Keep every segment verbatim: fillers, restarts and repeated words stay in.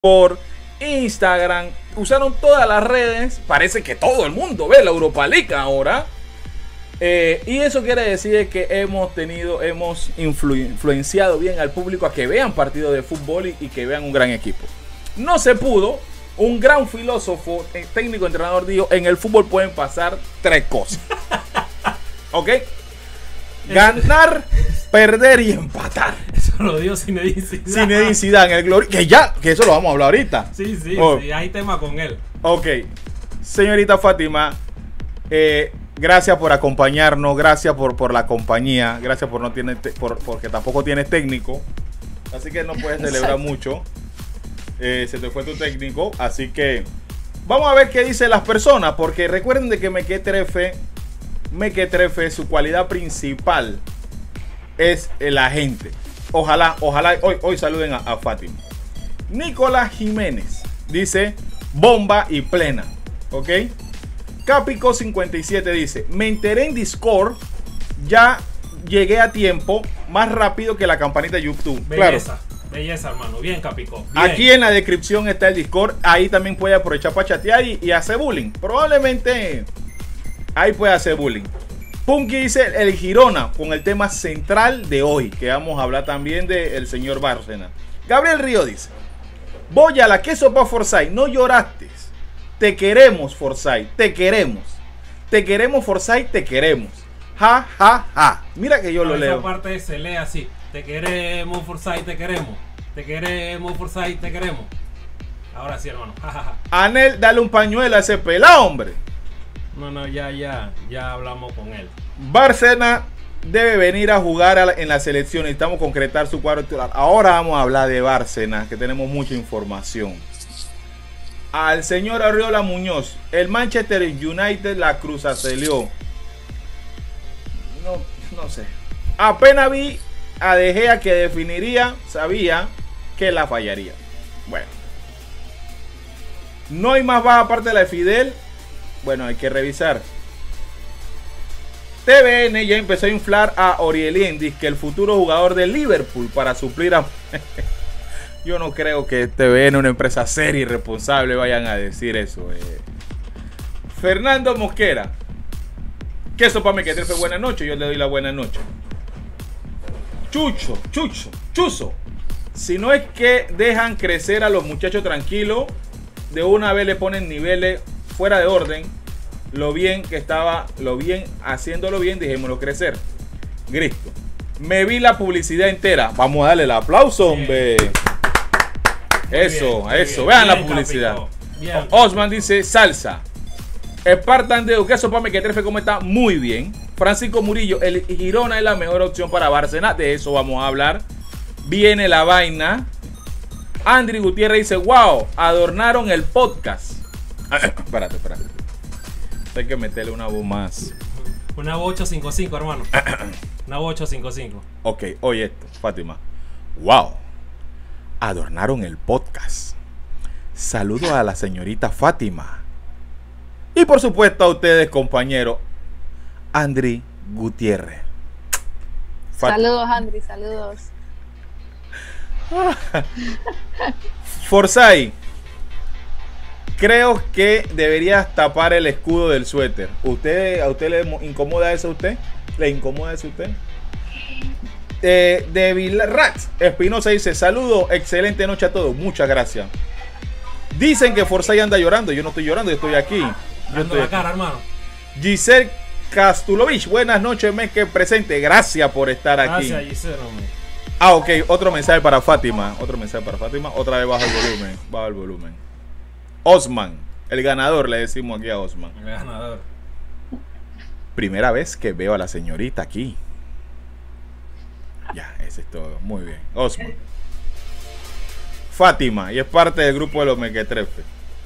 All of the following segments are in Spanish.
por Instagram, usaron todas las redes. Parece que todo el mundo ve la Europa League ahora. Eh, y eso quiere decir que hemos tenido, hemos influ influenciado bien al público a que vean partidos de fútbol y, y que vean un gran equipo. No se pudo. Un gran filósofo, técnico, entrenador dijo: en el fútbol pueden pasar tres cosas. ¿Ok? Ganar, perder y empatar. Eso lo dio Zinedine Zidane. Zinedine Zidane, el glori que ya, que eso lo vamos a hablar ahorita. Sí, sí, oh. sí, hay tema con él. Ok, señorita Fátima, eh, gracias por acompañarnos, gracias por, por la compañía, gracias por no tiene por, porque tampoco tienes técnico, así que no puedes celebrar mucho. Eh, se te fue tu técnico, así que vamos a ver qué dicen las personas, porque recuerden de que Mequetrefe, Mequetrefe, su cualidad principal es la gente. Ojalá, ojalá hoy, hoy saluden a, a Fátima. Nicolás Jiménez dice: bomba y plena. Ok. Capico cincuenta y siete dice: me enteré en Discord, ya llegué a tiempo, más rápido que la campanita de YouTube. Belleza, claro. Belleza, hermano. Bien, Capico. Bien. Aquí en la descripción está el Discord. Ahí también puede aprovechar para chatear y, y hacer bullying. Probablemente ahí puede hacer bullying. Punky dice: el Girona, con el tema central de hoy, que vamos a hablar también del señor Bárcena. Gabriel Río dice: Boyala, ¿qué sopa Forsyth? No lloraste. Te queremos, Forsyth. Te queremos. Te queremos, Forsyth. Te queremos. Ja, ja, ja. Mira que yo no, lo leo. Esa parte se lee así: te queremos, Forsyth, te queremos. Te queremos, Forsyth, te queremos. Ahora sí, hermano. Ja, ja, ja. Anel, dale un pañuelo a ese pelado, hombre. No, no, ya, ya, ya hablamos con él. Bárcena debe venir a jugar a la, en la selección. Necesitamos concretar su cuadro titular. Ahora vamos a hablar de Bárcena, que tenemos mucha información. Al señor Arriola Muñoz: el Manchester United la cruzaceleó. No, no sé. Apenas vi a De Gea que definiría, sabía que la fallaría. Bueno. No hay más baja aparte de la de Fidel. Bueno, hay que revisar. T V N ya empezó a inflar a Orielien, dice que el futuro jugador de Liverpool, para suplir a... Yo no creo que T V N, una empresa seria y responsable, vayan a decir eso. Eh. Fernando Mosquera: ¿qué sopa Mequetrefe? Buenas noches. Yo le doy la buena noche. Chucho, Chucho, Chuzo: si no es que dejan crecer a los muchachos tranquilos, de una vez le ponen niveles fuera de orden. Lo bien que estaba, lo bien, haciéndolo bien, dejémoslo crecer. Cristo: me vi la publicidad entera. Vamos a darle el aplauso, hombre. Eso, bien, eso. Bien. Vean bien, la publicidad. Bien, Osman dice: salsa. Espartan de ¿qué sopa Mequetrefe? ¿Cómo está? Muy bien. Francisco Murillo: el Girona es la mejor opción para Bárcena. De eso vamos a hablar. Viene la vaina. Andri Gutiérrez dice: wow, adornaron el podcast. Espérate, espérate. Hay que meterle una voz más. Una voz ocho cinco cinco, hermano. Una voz ocho cinco cinco. Ok, oye esto, Fátima. Wow, adornaron el podcast. Saludos a la señorita Fátima. Y por supuesto a ustedes, compañero Andri Gutiérrez. Fat saludos, Andri, saludos. Forsyth: creo que deberías tapar el escudo del suéter. ¿Usted, ¿A usted le incomoda eso a usted? ¿Le incomoda eso a usted? Eh, de Villarrat Espinosa dice: saludos, excelente noche a todos. Muchas gracias. Dicen que Forsyth anda llorando. Yo no estoy llorando, yo estoy aquí. Yo estoy la aquí. cara, hermano. Giselle Castulovich: buenas noches, mes que presente. Gracias por estar aquí. Gracias, Giselle, hombre. Ah, ok, otro mensaje para Fátima. Otro mensaje para Fátima. Otra vez baja el volumen. Baja el volumen. Osman, el ganador, le decimos aquí a Osman. El ganador. Primera vez que veo a la señorita aquí. Ya, ese es todo. Muy bien. Osman. Fátima, y es parte del grupo de los Mequetrefe: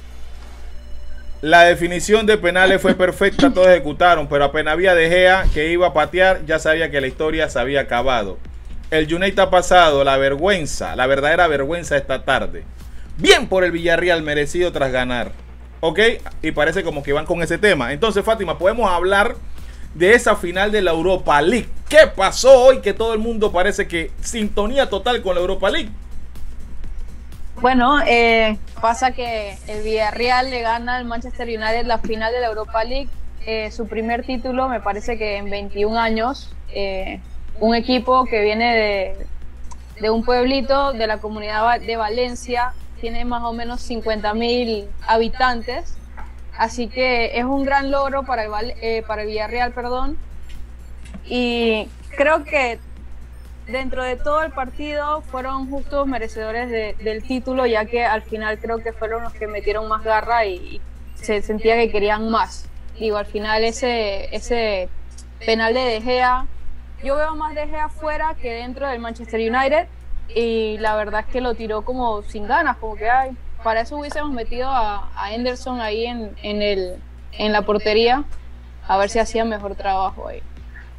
la definición de penales fue perfecta, todos ejecutaron, pero apenas había De Gea que iba a patear, ya sabía que la historia se había acabado. El United ha pasado la vergüenza, la verdadera vergüenza esta tarde. Bien por el Villarreal, merecido tras ganar. Ok, y parece como que van con ese tema. Entonces, Fátima, podemos hablar de esa final de la Europa League. ¿Qué pasó hoy que todo el mundo parece que sintonía total con la Europa League? Bueno, eh, pasa que el Villarreal le gana al Manchester United la final de la Europa League, eh, su primer título me parece que en veintiún años, eh, un equipo que viene de, de un pueblito de la comunidad de Valencia, tiene más o menos cincuenta mil habitantes, así que es un gran logro para el, eh, para el Villarreal, perdón, y creo que dentro de todo el partido fueron justos merecedores de, del título, ya que al final creo que fueron los que metieron más garra y, y se sentía que querían más. Digo, al final ese, ese penal de De Gea, yo veo más De Gea fuera que dentro del Manchester United, y la verdad es que lo tiró como sin ganas, como que ay, para eso hubiésemos metido a, a Henderson ahí en, en, el, en la portería, a ver si hacía mejor trabajo ahí.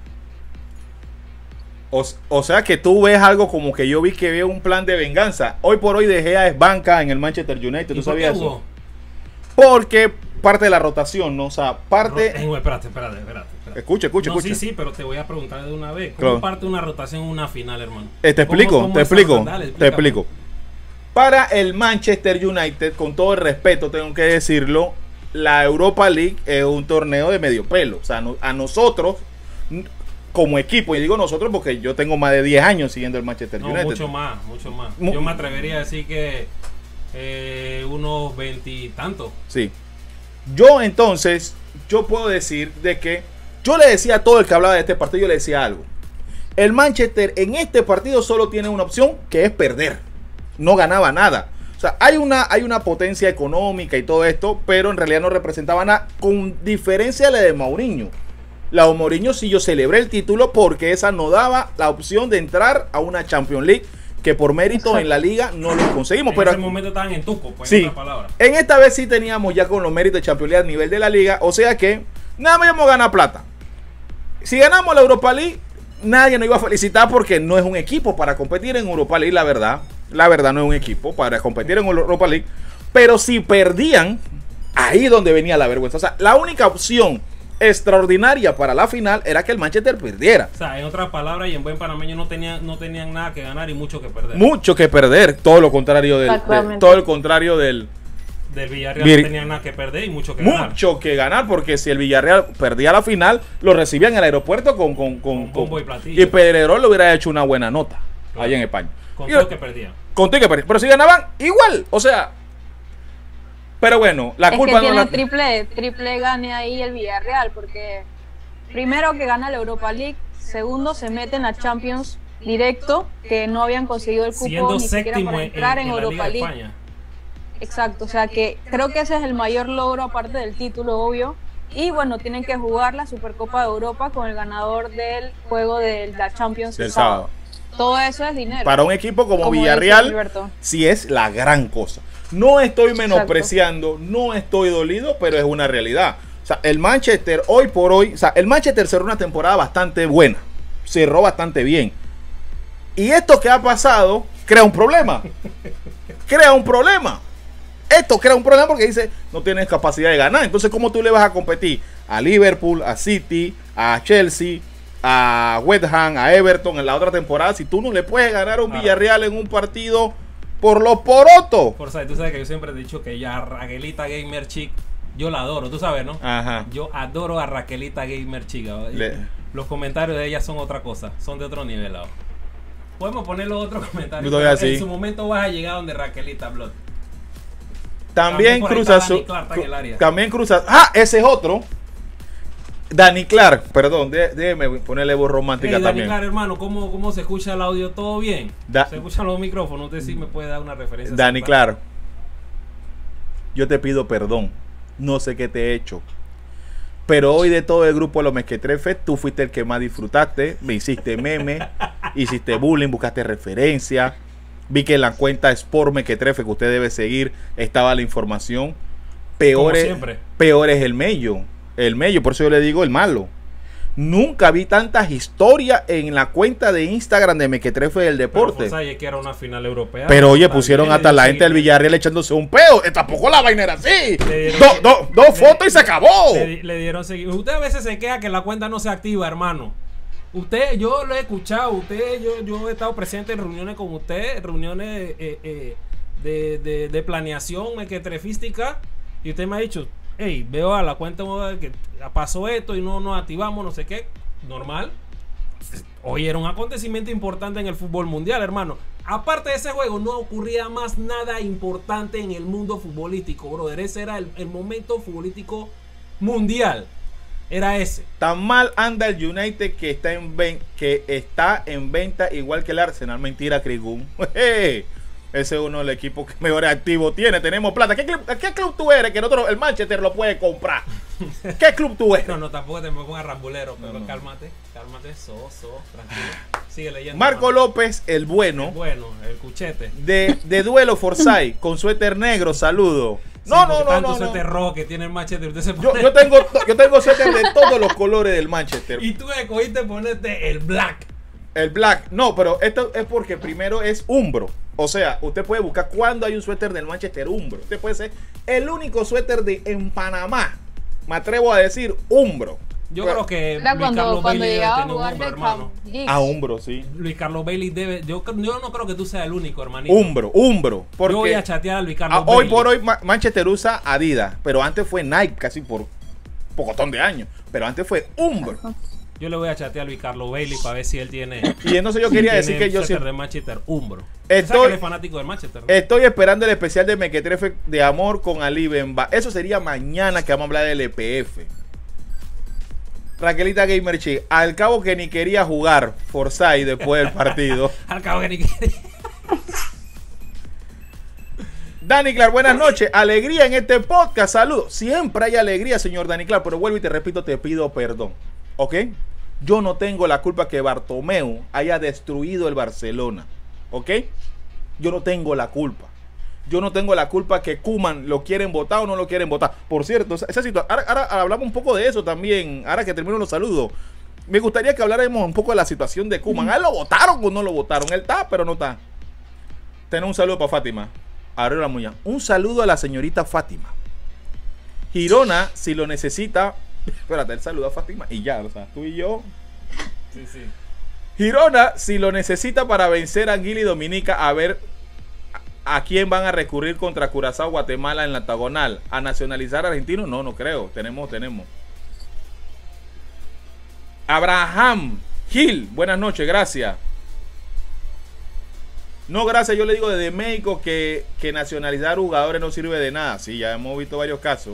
O, o sea que tú ves algo como que yo vi que veo un plan de venganza. Hoy por hoy De Gea es banca en el Manchester United. ¿Tú sabías eso? Porque parte de la rotación, ¿no? O sea, parte... Ro eh, espérate, espérate, espérate, espérate. Escucha, escucha, no, escucha. Sí, sí, pero te voy a preguntar de una vez. ¿Cómo claro. parte una rotación en una final, hermano? Eh, te explico, ¿Cómo, cómo te explico, Dale, te explico. Para el Manchester United, con todo el respeto, tengo que decirlo, la Europa League es un torneo de medio pelo. O sea, no, a nosotros... como equipo, y digo nosotros porque yo tengo más de diez años siguiendo el Manchester no, United. Mucho más, mucho más. Yo me atrevería a decir que eh, unos veintitantos. Sí. Yo entonces, yo puedo decir de que yo le decía a todo el que hablaba de este partido, yo le decía algo. El Manchester en este partido solo tiene una opción, que es perder. No ganaba nada. O sea, hay una, hay una potencia económica y todo esto, pero en realidad no representaba nada, con diferencia de la de Mourinho. La de Mourinho sí yo celebré el título porque esa no daba la opción de entrar a una Champions League, que por méritos en la liga no lo conseguimos. En pero ese momento estaban en tuco, pues, sí, en otra palabra. En esta vez sí teníamos ya con los méritos de Champions League a nivel de la liga, o sea que nada más íbamos a ganar plata. Si ganamos la Europa League, nadie nos iba a felicitar porque no es un equipo para competir en Europa League, la verdad. La verdad no es un equipo para competir en Europa League. Pero si perdían, ahí es donde venía la vergüenza. O sea, la única opción extraordinaria para la final era que el Manchester perdiera. O sea, en otras palabras y en buen panameño no tenían, no tenían nada que ganar y mucho que perder. Mucho que perder, todo lo contrario del, de, todo el contrario del del Villarreal. Vir... no tenían nada que perder y mucho que mucho ganar. Mucho que ganar, porque si el Villarreal perdía la final, lo recibían en el aeropuerto con con, con, con, con y platillo. Y Pedrerol le hubiera hecho una buena nota, claro, allá en España. Con todo que perdían. Con todo que perdían. Pero si ganaban, igual, o sea. Pero bueno, la es culpa que tiene no la... triple, triple gane ahí el Villarreal, porque primero que gana la Europa League, segundo se mete en la Champions directo, que no habían conseguido el cupo siendo ni siquiera para entrar en, en, en Europa League. España. Exacto, o sea que creo que ese es el mayor logro aparte del título, obvio. Y bueno, tienen que jugar la Supercopa de Europa con el ganador del juego de la Champions del sábado. Todo eso es dinero. Para un equipo como, como Villarreal, sí es la gran cosa. No estoy menospreciando, exacto, no estoy dolido, pero es una realidad. O sea, el Manchester hoy por hoy, o sea, el Manchester cerró una temporada bastante buena, cerró bastante bien. Y esto que ha pasado crea un problema. Crea un problema. Esto crea un problema porque dice, no tienes capacidad de ganar. Entonces, ¿cómo tú le vas a competir a Liverpool, a City, a Chelsea, a West Ham, a Everton en la otra temporada si tú no le puedes ganar a un ah. Villarreal en un partido por los porotos? Por tú sabes que yo siempre he dicho que ya Raquelita Gamer Chic, yo la adoro, tú sabes, ¿no? Ajá. Yo adoro a Raquelita Gamer Chic. Le... Los comentarios de ella son otra cosa, son de otro nivel. ¿no? Podemos poner los otros comentarios. Pero así. En su momento vas a llegar donde Raquelita Blood. También, también cruza su, cru, también cruza. Ah, ese es otro. Dani Clark, perdón, de, déjeme ponerle voz romántica hey, también. Dani Clark, hermano, ¿cómo, ¿cómo se escucha el audio? ¿Todo bien? Da, ¿Se escuchan los micrófonos? Usted sí me puede dar una referencia. Dani Clark, yo te pido perdón. No sé qué te he hecho. Pero hoy de todo el grupo de los Mequetrefes, tú fuiste el que más disfrutaste. Me hiciste meme, hiciste bullying, buscaste referencia. Vi que en la cuenta Sport Mequetrefe que usted debe seguir estaba la información. Peor, es, peor es el Mello. El Mello, por eso yo le digo el malo. Nunca vi tantas historias en la cuenta de Instagram de Mequetrefe del Deporte. Pero José, que era una final europea. Pero oye, pusieron hasta la gente del Villarreal echándose un peo. Tampoco la vaina era así. Dos do, do fotos y se acabó. Le, le dieron seguir. Usted a veces se queja que la cuenta no se activa, hermano. Usted, yo lo he escuchado. Usted, yo, yo he estado presente en reuniones con usted, reuniones eh, eh, de, de, de planeación mequetrefística y usted me ha dicho, hey, veo a la cuenta que pasó esto y no nos activamos, no sé qué, normal. Hoy era un acontecimiento importante en el fútbol mundial, hermano. Aparte de ese juego, no ocurría más nada importante en el mundo futbolístico, brother. Ese era el, el momento futbolístico mundial. Era ese. Tan mal anda el United que está en, ven que está en venta igual que el Arsenal. Mentira, Krigum. Ese es uno de los equipos que mejor activo tiene. Tenemos plata. ¿Qué club, ¿Qué club tú eres? Que nosotros, el Manchester lo puede comprar. ¿Qué club tú eres? No, no, tampoco te me pongas rambulero, pero no, no. cálmate, cálmate, so, so, tranquilo. Sigue leyendo. Marco hermano. López, el bueno. El bueno, el cuchete. De, de duelo Forsyth, con suéter negro, saludo. Sí, No, no, no, tanto no, suéter no. rojo que tiene el Manchester. Usted se Yo, pone... yo tengo, yo tengo suéter de todos los colores del Manchester. Y tú escogiste ponerte el black. El black, no, pero esto es porque primero es Umbro. O sea, usted puede buscar cuando hay un suéter del Manchester Umbro. Usted puede ser el único suéter de en Panamá. Me atrevo a decir Umbro. Yo Pero- creo que Era Luis cuando, Carlos cuando Bailey debe llegaba a tener un jugar Umbro, de hermano. Camp A Umbro, sí. Luis Carlos Bailey debe. Yo, yo no creo que tú seas el único, hermanito. Umbro, Umbro. Porque Yo voy a chatear a Luis Carlos a- hoy Bailey. por hoy Ma- Manchester usa Adidas, pero antes fue Nike casi por pocotón de años. Pero antes fue Umbro. Yo le voy a chatear a Luis Carlos Bailey para ver si él tiene. Y entonces yo quería tiene decir que el yo suéter siempre de Manchester Umbro. Estoy- Estoy, que él es fanático del Manchester, ¿no? estoy esperando el especial de Mequetrefe de amor con Ali Bemba. Eso sería mañana que vamos a hablar del E P F. Raquelita Gamer Chick, al cabo que ni quería jugar Forsyth después del partido. Al cabo que ni quería. Dani Clark, buenas noches. Alegría en este podcast. Saludos. Siempre hay alegría, señor Dani Clark, pero vuelvo y te repito, te pido perdón. ¿Ok? Yo no tengo la culpa que Bartomeu haya destruido el Barcelona. ¿Ok? Yo no tengo la culpa. Yo no tengo la culpa que Koeman lo quieren votar o no lo quieren votar. Por cierto, esa, esa situación. Ahora, ahora hablamos un poco de eso también. Ahora que termino los saludos. Me gustaría que habláramos un poco de la situación de Koeman. ¿A él lo votaron o no lo votaron? Él está, pero no está. Tenemos un saludo para Fátima. Aurora Muñoz. Un saludo a la señorita Fátima. Girona, si lo necesita. Espérate, el saludo a Fátima y ya, o sea, tú y yo. Sí, sí. Girona, si lo necesita para vencer a Anguila y Dominica, a ver a, a quién van a recurrir contra Curazao, Guatemala en la octagonal. ¿A nacionalizar argentino? No, no creo. Tenemos, tenemos. Abraham Gil, buenas noches, gracias. No, gracias, yo le digo desde México que, que nacionalizar jugadores no sirve de nada. Sí, ya hemos visto varios casos.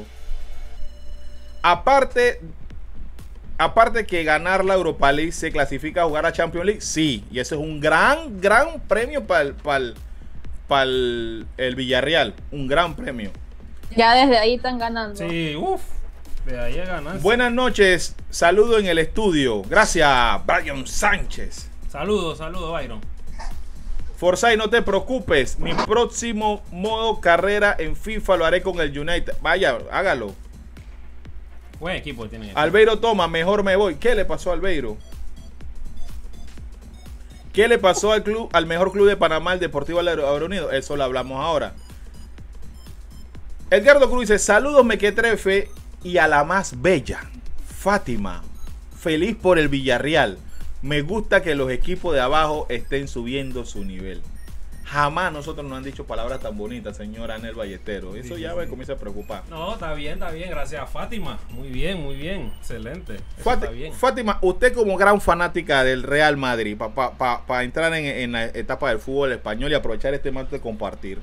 Aparte, aparte que ganar la Europa League se clasifica a jugar a Champions League, sí. Y eso es un gran, gran premio para el, para el, para el, el Villarreal. Un gran premio. Ya desde ahí están ganando. Sí, uff. De ahí a ganar. Buenas noches, saludo en el estudio. Gracias, Brian Sánchez. Saludos, saludos, Byron. Forsyth, no te preocupes. Mi próximo modo carrera en FIFA lo haré con el United. Vaya, hágalo. Buen equipo tienen. Albeiro toma, mejor me voy. ¿Qué le pasó a Albeiro? ¿Qué le pasó al club, al mejor club de Panamá, el Deportivo Agrounido? Eso lo hablamos ahora. Edgardo Cruz dice, saludos Mequetrefe y a la más bella, Fátima. Feliz por el Villarreal. Me gusta que los equipos de abajo estén subiendo su nivel. Jamás nosotros nos han dicho palabras tan bonitas, señor Anel Ballestero. Eso Sí, ya sí, me sí. comienza a preocupar. No, está bien, está bien. Gracias a Fátima. Muy bien, muy bien. Excelente. Eso Fati- está bien. Fátima, usted como gran fanática del Real Madrid, para pa, pa, pa entrar en, en la etapa del fútbol español y aprovechar este momento de compartir,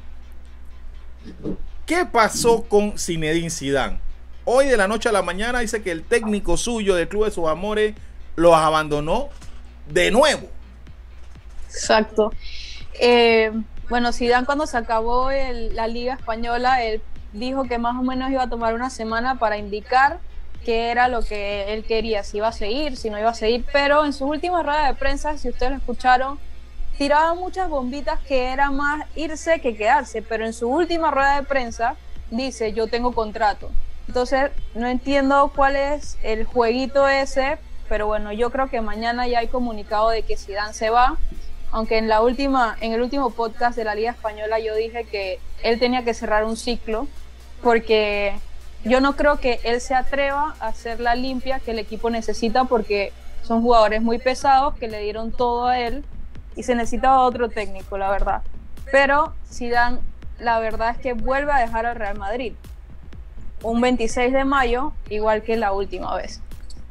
¿qué pasó con Zinedine Zidane? Hoy de la noche a la mañana dice que el técnico suyo del club de sus amores los abandonó de nuevo. Exacto. Eh, bueno, Zidane cuando se acabó el- la Liga Española, él dijo que más o menos iba a tomar una semana para indicar qué era lo que él quería, si iba a seguir, si no iba a seguir, pero en sus últimas ruedas de prensa, si ustedes lo escucharon, tiraba muchas bombitas que era más irse que quedarse, pero en su última rueda de prensa dice, yo tengo contrato. Entonces, no entiendo cuál es el jueguito ese, pero bueno, yo creo que mañana ya hay comunicado de que Zidane se va, aunque en la última, en el último podcast de la Liga Española yo dije que él tenía que cerrar un ciclo, porque yo no creo que él se atreva a hacer la limpia que el equipo necesita, porque son jugadores muy pesados que le dieron todo a él y se necesitaba otro técnico, la verdad. Pero Zidane la verdad es que vuelve a dejar al Real Madrid. Un veintiséis de mayo, igual que la última vez.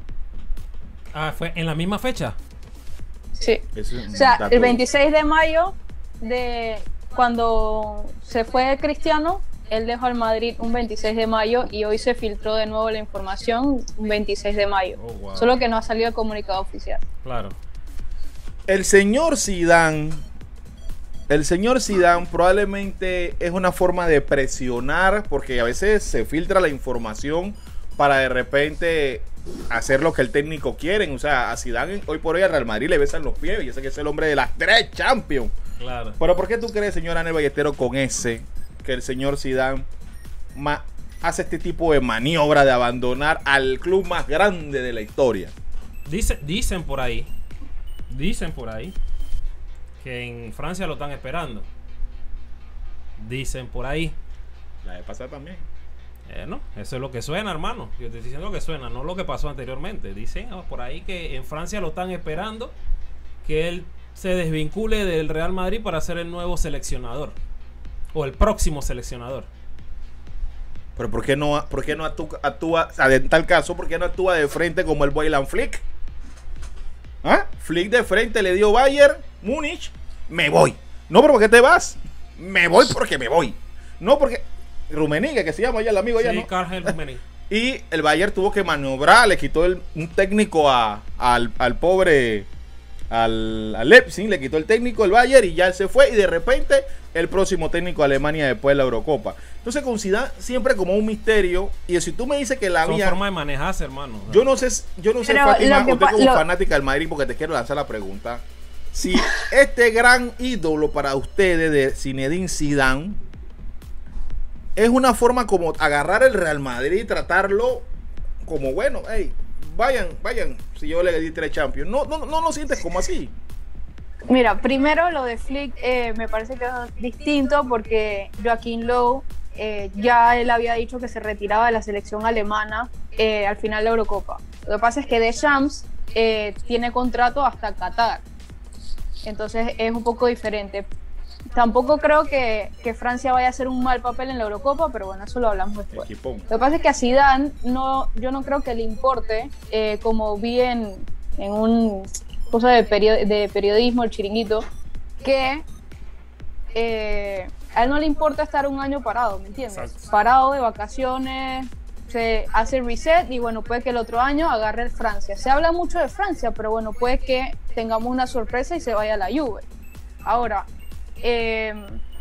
Ah, ¿fue en la misma fecha? Sí. Eso es un O sea, dato. el veintiséis de mayo, de cuando se fue Cristiano, él dejó al Madrid un veintiséis de mayo y hoy se filtró de nuevo la información un veintiséis de mayo. Oh, wow. Solo que no ha salido el comunicado oficial. Claro. El señor Zidane, el señor Zidane probablemente es una forma de presionar, porque a veces se filtra la información para de repente hacer lo que el técnico quiere. O sea, a Zidane hoy por hoy al Real Madrid le besan los pies, y ese que es el hombre de las tres Champions. Claro. Pero ¿por qué tú crees, señor Anel Ballestero, con ese, que el señor Zidane ma- hace este tipo de maniobra de abandonar al club más grande de la historia? Dice, dicen por ahí, dicen por ahí que en Francia lo están esperando. Dicen por ahí. La de pasar también. Eh, no, eso es lo que suena, hermano. Yo te estoy diciendo lo que suena, no lo que pasó anteriormente. Dicen oh, por ahí que en Francia lo están esperando, que él se desvincule del Real Madrid para ser el nuevo seleccionador o el próximo seleccionador. Pero ¿por qué no, por qué no actúa, actúa, o sea, en tal caso, por qué no actúa de frente como el Boylan Flick? ¿Ah? Flick de frente le dio Bayern, Múnich, me voy. No, pero ¿por qué te vas? Me voy porque me voy. No porque... Rummenigge, que se llama ya el amigo ya, Sí, ¿no? Karl-Heinz Rummenigge. Y el Bayern tuvo que maniobrar, le quitó el, un técnico a, al, al pobre, al, al Leipzig, le quitó el técnico el Bayern y ya él se fue. Y de repente el próximo técnico de Alemania después de la Eurocopa. Entonces con Zidane siempre como un misterio. Y si tú me dices que la Son vía... forma de manejarse, hermano. Yo no sé, yo no sé, Pero Fátima, lo que usted pa- como lo- fanática del Madrid, porque te quiero lanzar la pregunta. Si este gran ídolo para ustedes de Zinedine Zidane es una forma como agarrar el Real Madrid y tratarlo como bueno, hey, vayan, vayan, si yo le di tres Champions. No, no, no lo sientes como así. Mira, primero lo de Flick eh, me parece que es distinto porque Joachim Löw eh, ya él había dicho que se retiraba de la selección alemana eh, al final de la Eurocopa. Lo que pasa es que Deschamps eh, tiene contrato hasta Qatar, entonces es un poco diferente. Tampoco creo que, que Francia vaya a hacer un mal papel en la Eurocopa, pero bueno, eso lo hablamos después. Equipón. Lo que pasa es que a Zidane no, yo no creo que le importe, eh, como vi en, en un cosa de, perio- de periodismo, el chiringuito, que eh, a él no le importa estar un año parado, ¿me entiendes? Exacto. Parado de vacaciones, se hace reset y bueno, puede que el otro año agarre Francia. Se habla mucho de Francia, pero bueno, puede que tengamos una sorpresa y se vaya a la Juve. Ahora, eh,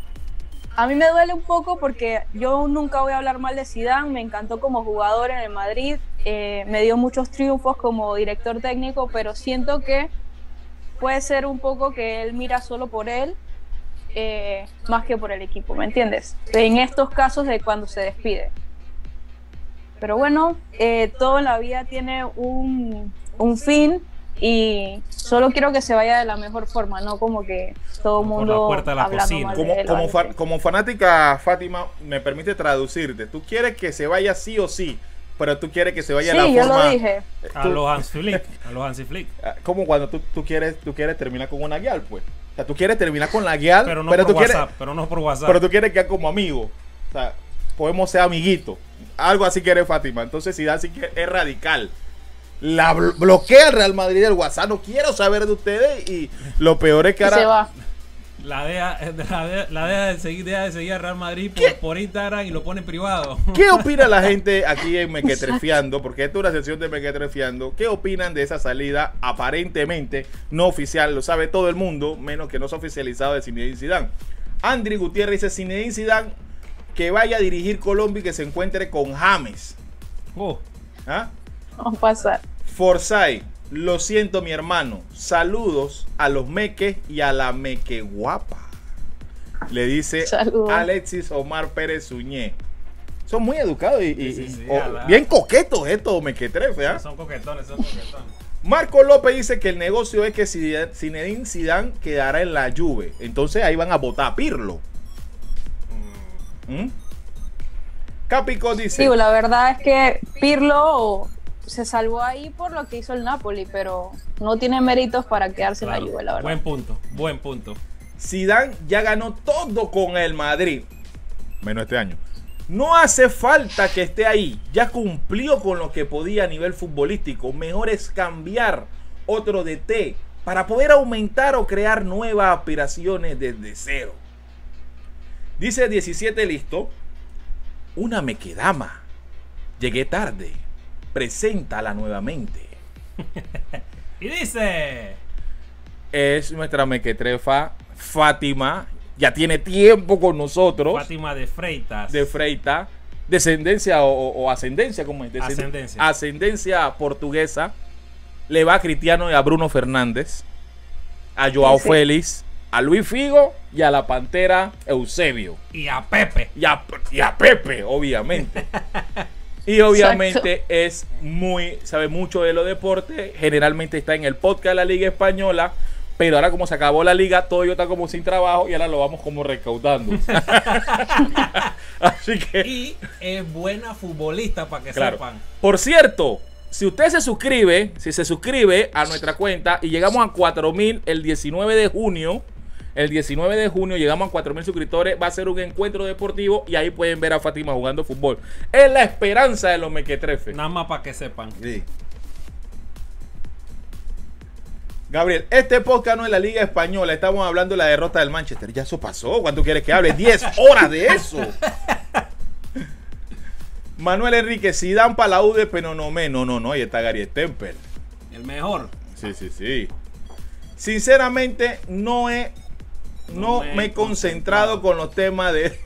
a mí me duele un poco porque yo nunca voy a hablar mal de Zidane, me encantó como jugador en el Madrid, eh, me dio muchos triunfos como director técnico, pero siento que puede ser un poco que él mira solo por él, eh, más que por el equipo, ¿me entiendes? En estos casos de cuando se despide. Pero bueno, eh, todo en la vida tiene un, un fin y solo quiero que se vaya de la mejor forma, no como que todo el Por mundo la puerta de la hablando cocina. mal de Como, él o como, algo fa- así. como fanática, Fátima, me permite traducirte. Tú quieres que se vaya sí o sí, pero tú quieres que se vaya Sí, de la yo forma... lo dije. A tú- los Hans Flick. A los Hansi Flick. Ah, como cuando tú, tú quieres tú quieres terminar con una guial, pues. O sea, tú quieres terminar con la guial, Pero no pero, por tú quieres, WhatsApp. Pero no por WhatsApp. pero tú quieres quedar como amigo. O sea, podemos ser amiguitos. Algo así quiere Fátima. Entonces, si da sí que es radical. La blo- bloquea el Real Madrid del WhatsApp. No quiero saber de ustedes. Y lo peor es que Y se ahora. va. La deja, la deja, la deja de seguir, deja de seguir a Real Madrid por, por Instagram y lo pone en privado. ¿Qué opina la gente aquí en Mequetrefiando? Porque esta es una sesión de Mequetrefiando. ¿Qué opinan de esa salida aparentemente no oficial? Lo sabe todo el mundo, menos que no se ha oficializado de Zinedine Zidane. Andri Gutiérrez dice: Zinedine Zidane que vaya a dirigir Colombia y que se encuentre con James. Oh, ¿Ah? Vamos a pasar. Forsyth, lo siento mi hermano. Saludos a los meques y a la meque guapa. Le dice Saludos. Alexis Omar Pérez Uñé. Son muy educados y, y- Sí, y- sí, sí, o- a la- bien coquetos estos mequetrefes, ¿ah? son coquetones, son coquetones. Marco López dice que el negocio es que Zidane- Zinedine Zidane quedará en la Juve. Entonces ahí van a votar a Pirlo. ¿Mm? Capico dice: Digo, la verdad es que Pirlo se salvó ahí por lo que hizo el Napoli, pero no tiene méritos para quedarse Claro, en la Juve, la verdad. buen punto, buen punto. Zidane ya ganó todo con el Madrid. menos este año. No hace falta que esté ahí. Ya cumplió con lo que podía a nivel futbolístico. Mejor es cambiar otro D T para poder aumentar o crear nuevas aspiraciones desde cero. Dice diecisiete listo. Una mequedama. Llegué tarde. Preséntala nuevamente. Y dice... Es nuestra mequetrefa Fátima. Ya tiene tiempo con nosotros. Fátima de Freitas. De Freita. Descendencia o, o ascendencia, ¿cómo es? Descend Ascendencia. Ascendencia portuguesa. Le va a Cristiano y a Bruno Fernández. A Joao Sí. Félix. A Luis Figo y a la Pantera Eusebio. Y a Pepe. Y a, y a Pepe, obviamente. Y obviamente Exacto. es muy, sabe mucho de los deportes. Generalmente está en el podcast de la Liga Española. Pero ahora como se acabó la liga, todo yo está como sin trabajo y ahora lo vamos como recaudando. Así que... Y es buena futbolista para que Claro. sepan. Por cierto, si usted se suscribe, si se suscribe a nuestra cuenta y llegamos a cuatro mil el diecinueve de junio, el diecinueve de junio llegamos a cuatro mil suscriptores, va a ser un encuentro deportivo y ahí pueden ver a Fátima jugando fútbol. Es la esperanza de los mequetrefes. Nada más para que sepan. Sí. Gabriel, este podcast no es la Liga Española, estamos hablando de la derrota del Manchester. Ya eso pasó, ¿cuánto quieres que hable? diez horas de eso. Manuel Enrique, si dan para la U de Penonomé. No, no, no, ahí está Gary Stempel. El mejor. Sí, sí, sí. Sinceramente, no he, no, No me me he he concentrado concentrado. con los temas de...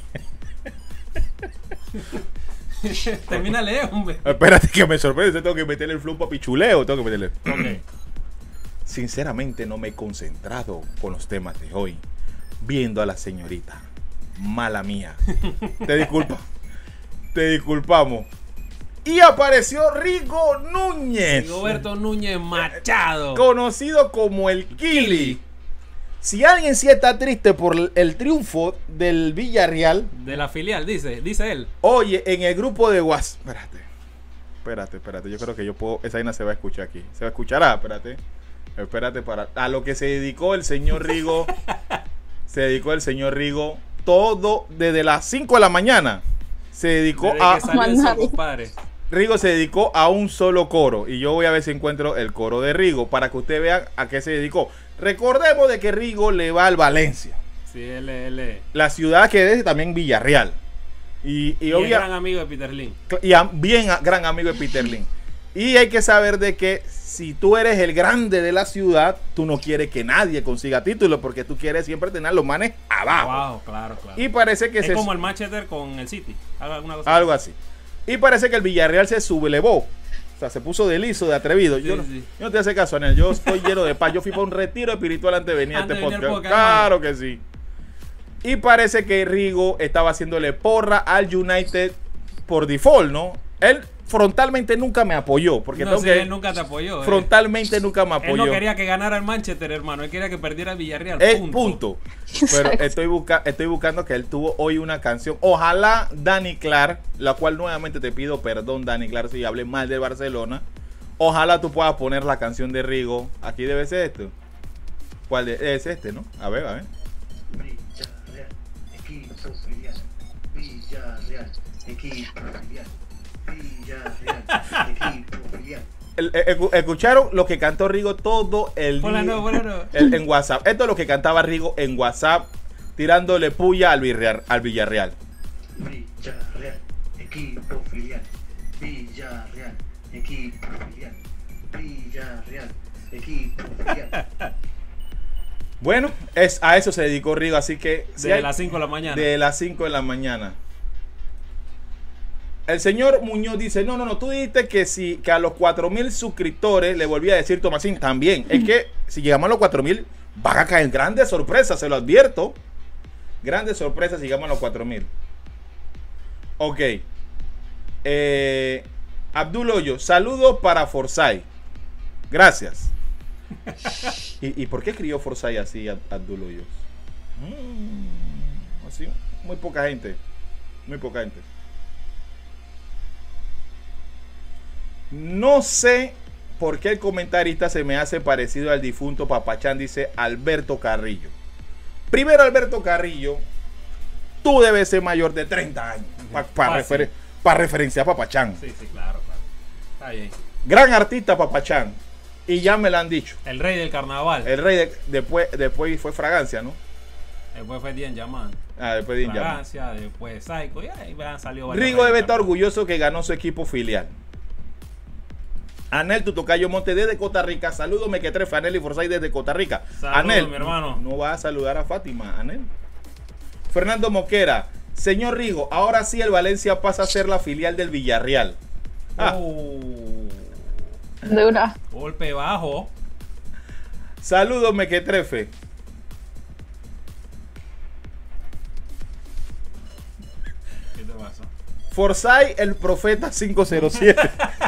Termínale, hombre. Espérate que me sorprende, tengo que meterle el flow para pichuleo, tengo que meterle... Ok. Sinceramente no me he concentrado con los temas de hoy. Viendo a la señorita. Mala mía. Te disculpo. Te disculpamos. Y apareció Rigo Núñez. Rigoberto Núñez Machado. Conocido como el Kili. Si alguien sí está triste por el triunfo del Villarreal, De la filial, dice. Dice él. oye, en el grupo de WhatsApp. Espérate. Espérate, espérate. Yo creo que yo puedo. Esa vaina se va a escuchar aquí. Se va a escuchar. Ah, espérate. Espérate para. A lo que se dedicó el señor Rigo. Se dedicó el señor Rigo. Todo desde las cinco de la mañana. Se dedicó Desde a. que salió el sol, compadre. Rigo se dedicó a un solo coro. Y yo voy a ver si encuentro el coro de Rigo. Para que ustedes vean a qué se dedicó. Recordemos de que Rigo le va al Valencia. Sí, él, es- él es. La ciudad que es también Villarreal. Y, y, Y es obvia- gran amigo de Peter Lin. y a- bien a- gran amigo de Peter Lin. Y hay que saber de que si tú eres el grande de la ciudad, tú no quieres que nadie consiga título porque tú quieres siempre tener los manes abajo. Wow, claro, claro. Y parece que es se como el Manchester con el City. Algo, alguna cosa algo así. Y parece que el Villarreal se sublevó. O sea, se puso de liso, de atrevido. Sí, yo, no, sí. yo no te hace caso, Anel. Yo estoy lleno de paz. Yo fui para un retiro espiritual antes de venir a Antes este de venir al podcast. podcast, Claro que sí. Y parece que Rigo estaba haciéndole porra al United por default, ¿no? Él frontalmente nunca me apoyó. Porque No, tengo sí, que. él nunca te apoyó. eh. Frontalmente nunca me Él apoyó. no quería que ganara el Manchester, hermano. Él quería que perdiera el Villarreal. Eh, punto. punto. Pero estoy, busca estoy buscando que él tuvo hoy una canción. Ojalá Dani Clark, la cual nuevamente te pido perdón, Dani Clark, si hablé mal del Barcelona. Ojalá tú puedas poner la canción de Rigo. Aquí debe ser esto. ¿Cuál de- es este, no? A ver, a ver. Villarreal, equipo filial. Villarreal, equipo filial. Villarreal, equipo filial. El- el- el- ¿Escucharon lo que cantó Rigo todo el Ponla día no, ponla no. el- en WhatsApp? Esto es lo que cantaba Rigo en WhatsApp, tirándole puya al Villarreal. Al Villarreal. Villarreal, equipo filial. Villarreal, equipo filial. Villarreal, equipo filial. Bueno, es, a eso se dedicó Rigo, así que... si De hay- las cinco de la mañana. De las cinco de la mañana. El señor Muñoz dice, no, no, no, tú dijiste que si que a los cuatro mil suscriptores, le volví a decir Tomasín, también, es que si llegamos a los cuatro mil, van a caer grandes sorpresas, se lo advierto. Grandes sorpresas si llegamos a los cuatro mil. Ok. Eh, Abdul Hoyo, saludos para Forsyth. Gracias. ¿Y, ¿Y por qué escribió Forsyth así, Ab- Abdul Hoyo? Mm, así, muy poca gente. Muy poca gente. No sé por qué el comentarista se me hace parecido al difunto Papachán, dice Alberto Carrillo. Primero, Alberto Carrillo, tú debes ser mayor de treinta años. Para pa Fácil. refer pa referenciar a Papachán. Sí, sí, claro, claro. Está bien. Gran artista Papachán. Y ya me lo han dicho. El rey del carnaval. El rey de- después, después fue Fragancia, ¿no? Después fue Dian Yaman. Ah, después de Inyaman. Fragancia, después Psycho. Y ahí van, salió varios Rigo debe reyes estar del orgulloso que ganó su equipo filial. Anel Tutocayo Monte desde Costa Rica. Saludos, Mequetrefe, Anel y Forsyth desde Costa Rica. Saludos, Anel, mi hermano. no va a saludar a Fátima, Anel. Fernando Moquera. Señor Rigo, ahora sí el Valencia pasa a ser la filial del Villarreal. Ah, Oh, De una. golpe bajo. saludos, Mequetrefe. ¿Qué te pasa? Forsyth, el profeta cinco cero siete.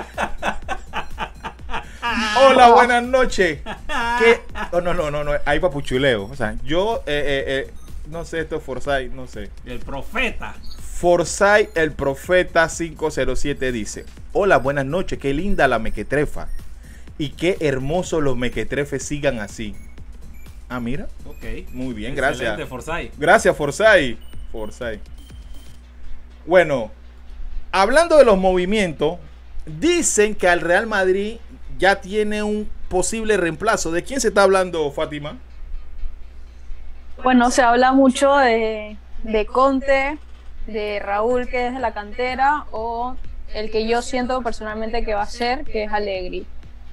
Hola, buenas noches. ¿Qué? Oh, no, no, no, no, hay papuchuleo. O sea, yo, eh, eh, eh, no sé, esto es Forsyth, no sé. El profeta. Forsyth, el profeta cinco cero siete dice: hola, buenas noches, qué linda la mequetrefa. Y qué hermoso los mequetrefes sigan así. Ah, mira. Ok. Muy bien, Excelente, gracias. Forsyth. Gracias, Forsyth. Forsyth. Bueno, hablando de los movimientos, dicen que al Real Madrid ya tiene un posible reemplazo. ¿De quién se está hablando, Fátima? Bueno, se habla mucho de, de Conte, de Raúl, que es de la cantera, o el que yo siento personalmente que va a ser, que es Allegri.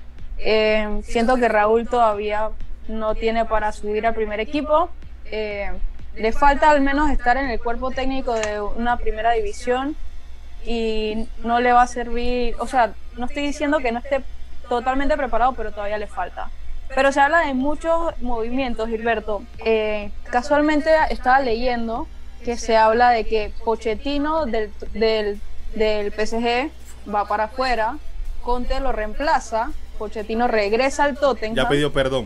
Eh, siento que Raúl todavía no tiene para subir al primer equipo. Eh, le falta al menos estar en el cuerpo técnico de una primera división y no le va a servir, o sea, no estoy diciendo que no esté totalmente preparado, pero todavía le falta. Pero se habla de muchos movimientos, Gilberto. Eh, casualmente estaba leyendo que se habla de que Pochettino del, del, del P S G va para afuera, Conte lo reemplaza, Pochettino regresa al Tottenham. Ya pidió perdón.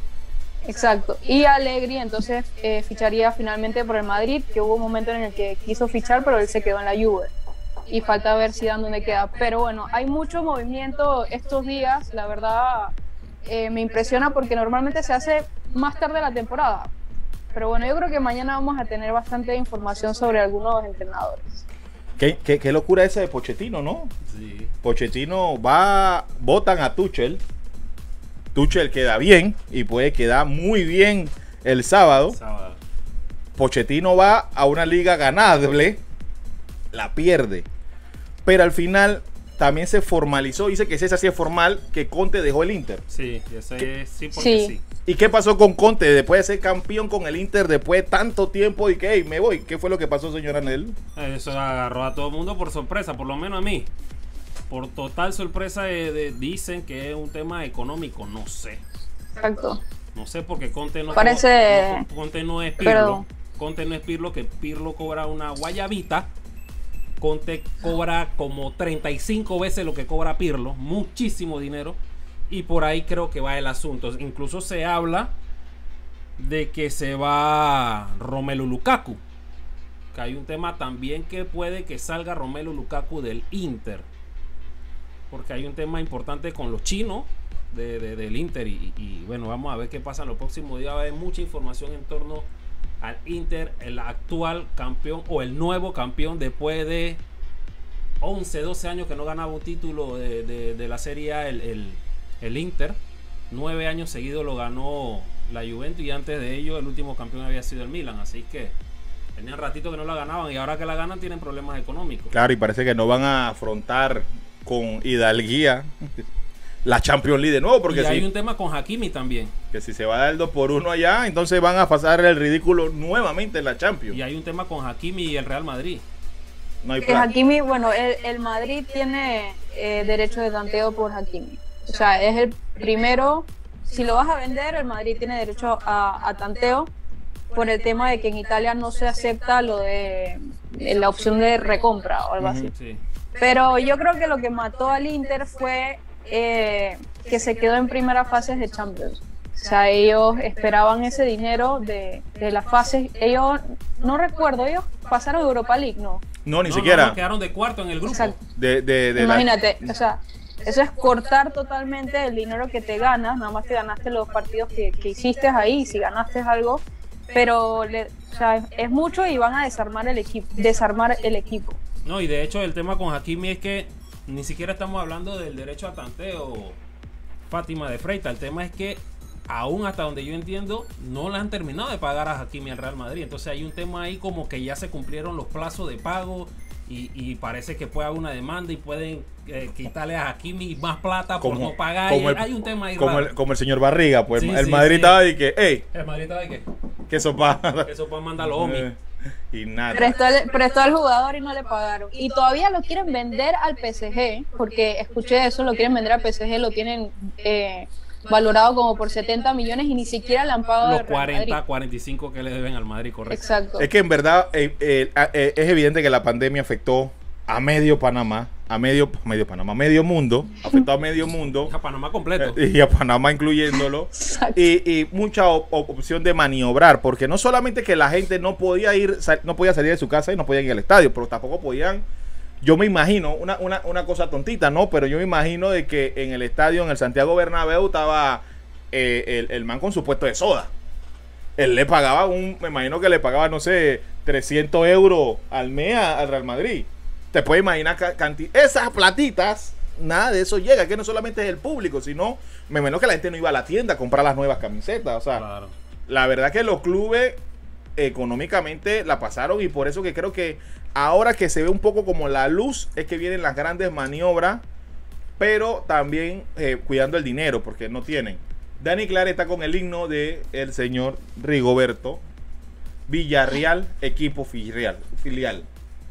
Exacto. Y Allegri entonces eh, ficharía finalmente por el Madrid, que hubo un momento en el que quiso fichar, pero él se quedó en la Juve. Y falta ver si dan dónde queda. Pero bueno, hay mucho movimiento estos días, la verdad eh, me impresiona porque normalmente se hace más tarde de la temporada. Pero bueno, yo creo que mañana vamos a tener bastante información sobre algunos entrenadores. ¿Qué, qué, qué locura esa de Pochettino, ¿no? Sí. Pochettino va, votan a Tuchel. Tuchel queda bien y puede quedar muy bien el sábado. Sábado. Pochettino va a una liga ganable, la pierde. Pero al final también se formalizó, dice que ese así es formal, que Conte dejó el Inter. Sí, ese ¿Qué? es sí porque Sí. sí. ¿Y qué pasó con Conte después de ser campeón con el Inter después de tanto tiempo y que hey, me voy? ¿Qué fue lo que pasó, señor Anel? Eso agarró a todo el mundo por sorpresa, por lo menos a mí. Por total sorpresa de- de- dicen que es un tema económico, no sé. Exacto. No sé porque Conte no, Parece- no- Conte no es Pirlo. Perdón. Conte no es Pirlo, que Pirlo cobra una guayabita. Conte cobra como treinta y cinco veces lo que cobra Pirlo, muchísimo dinero. Y por ahí creo que va el asunto. Incluso se habla de que se va Romelu Lukaku. Que hay un tema también que puede que salga Romelu Lukaku del Inter. Porque hay un tema importante con los chinos de, de- del Inter. Y, y bueno, vamos a ver qué pasa en los próximos días. Va a haber mucha información en torno al Inter, el actual campeón o el nuevo campeón después de once, doce años que no ganaba un título de, de- de la Serie A, el, el, el Inter. Nueve años seguidos lo ganó la Juventus y antes de ello el último campeón había sido el Milan. Así que tenían ratito que no la ganaban y ahora que la ganan tienen problemas económicos. Claro, y parece que no van a afrontar con hidalguía la Champions League de nuevo, porque y hay si, un tema con Hakimi también. que si se va a dar el dos por uno allá, entonces van a pasar el ridículo nuevamente en la Champions. Y hay un tema con Hakimi y el Real Madrid. No hay Que plan. Hakimi, bueno, el, el Madrid tiene eh, derecho de tanteo por Hakimi. O sea, es el primero. Si lo vas a vender, el Madrid tiene derecho a, a tanteo por el tema de que en Italia no se acepta lo de, de la opción de recompra o algo Ujú. así. Sí. Pero yo creo que lo que mató al Inter fue eh, que se quedó en primeras fases de Champions. O sea, ellos esperaban ese dinero de, de las fases. Ellos, no recuerdo, ellos pasaron a Europa League, ¿no? No, ni No, siquiera. no, no, quedaron de cuarto en el grupo. Exacto. De, de, de la- Imagínate, o sea, eso es cortar totalmente el dinero que te ganas, nada más te ganaste los partidos que, que hiciste ahí, y si ganaste algo, pero le, o sea, es, es mucho y van a desarmar el equipo, desarmar el equipo. No, y de hecho el tema con Hakimi es que ni siquiera estamos hablando del derecho a tanteo, Fátima, de Freitas. El tema es que aún hasta donde yo entiendo no le han terminado de pagar a Hakimi al Real Madrid. Entonces hay un tema ahí como que ya se cumplieron los plazos de pago y, y parece que puede haber una demanda y pueden eh, quitarle a Hakimi más plata por no pagar. Como el, hay un tema ahí como raro. el, como el señor Barriga, pues Sí, el sí, Madrid sí. estaba y que, hey, El Madrid está de qué? que eso pasa. Eso puede mandar los homies. Y nada. Prestó, el- prestó al jugador y no le pagaron. Y todavía lo quieren vender al P S G, porque escuché eso, lo quieren vender al P S G, lo tienen eh, valorado como por setenta millones y ni siquiera le han pagado Los al Real Madrid. cuarenta, cuarenta y cinco que le deben al Madrid, correcto. Exacto. Es que en verdad eh, eh, eh, es evidente que la pandemia afectó a medio Panamá, a medio, medio Panamá, medio mundo, afectó a medio mundo. A Panamá completo. Eh, y a Panamá incluyéndolo. Exacto. Y, y mucha op- opción de maniobrar, porque no solamente que la gente no podía ir, sal- no podía salir de su casa y no podía ir al estadio, pero tampoco podían, yo me imagino, una, una, una cosa tontita, ¿no? Pero yo me imagino de que en el estadio, en el Santiago Bernabéu, estaba eh, el, el man con su puesto de soda. Él le pagaba un, me imagino que le pagaba, no sé, trescientos euros al mes a- al Real Madrid. Te puedes imaginar ca- canti- esas platitas, nada de eso llega, que no solamente es el público, sino, me imagino que la gente no iba a la tienda a comprar las nuevas camisetas, o sea, Claro. la verdad que los clubes económicamente la pasaron y por eso que creo que ahora que se ve un poco como la luz es que vienen las grandes maniobras, pero también eh, cuidando el dinero porque no tienen. Dani Clara está con el himno de el señor Rigoberto. Villarreal, equipo filial. filial.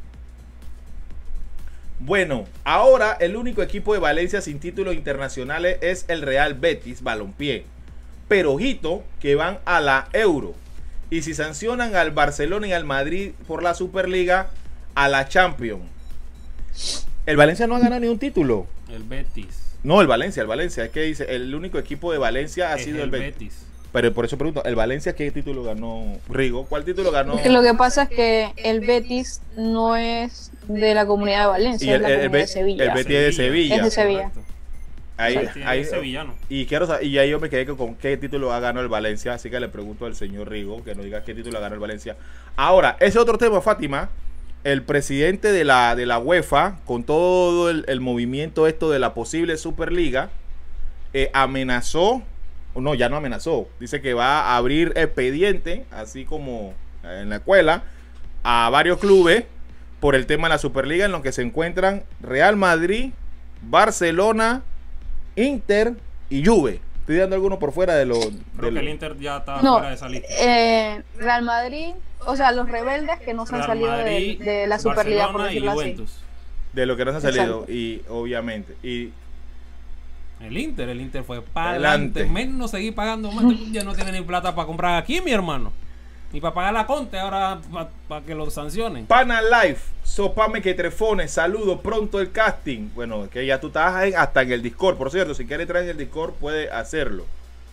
Bueno, ahora el único equipo de Valencia sin títulos internacionales es el Real Betis Balompié. Pero ojito que van a la Euro. Y si sancionan al Barcelona y al Madrid por la Superliga, a la Champions. El Valencia no ha ganado ni un título. El Betis. No, el Valencia, el Valencia. Es que dice, el único equipo de Valencia ha Es sido el, el Betis. Betis. Pero por eso pregunto, ¿el Valencia qué título ganó, Rigo? ¿Cuál título ganó? Porque lo que pasa es que el Betis no es de la comunidad de Valencia, Y es el, la el, comunidad el, de Sevilla. el Betis es de Sevilla. Es de Sevilla. Correcto. Ahí, El Betis ahí- es sevillano. y quiero saber, y ahí yo me quedé con qué título ha ganado el Valencia, así que le pregunto al señor Rigo que nos diga qué título ha ganado el Valencia. Ahora, ese otro tema, Fátima, el presidente de la, de la UEFA, con todo el, el movimiento esto de la posible Superliga, eh, amenazó, no, ya no amenazó, dice que va a abrir expediente, así como en la escuela, a varios clubes por el tema de la Superliga, en lo que se encuentran Real Madrid, Barcelona, Inter y Juve. Estoy dando alguno por fuera de lo... Creo de que lo- el Inter ya está No, fuera de esa lista. eh, Real Madrid, o sea, los rebeldes que no se han Real salido Madrid, de, de la Superliga, por Barcelona y decirlo así. Juventus. de lo que no se ha salido, Exacto. y obviamente. Y El Inter, el Inter fue para Adelante. adelante. Menos seguir pagando más. Ya no tiene ni plata para comprar aquí, mi hermano. Ni para pagar la Conte ahora para que lo sancionen. Pana Life, sopame que trefones, saludo pronto el casting. Bueno, que ya tú estás en- hasta en el Discord, por cierto, si quieres entrar en el Discord puede hacerlo.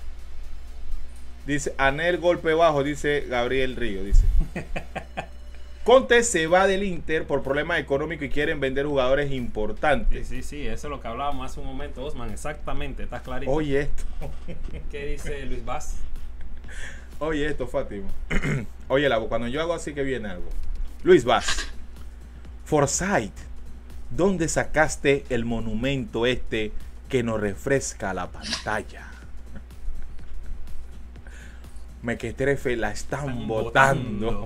Dice Anel golpe bajo, dice Gabriel Río, dice. Conte se va del Inter por problemas económicos y quieren vender jugadores Sí, importantes. sí, sí, eso es lo que hablábamos hace un momento, Osman. Exactamente, estás clarito. Oye esto, ¿Qué dice Luis Vaz? oye esto, Fátima. Oye, la- cuando yo hago así que viene algo. Luis Vaz, Forsyth, ¿dónde sacaste el monumento este que nos refresca la pantalla? Mequetrefe la están botando.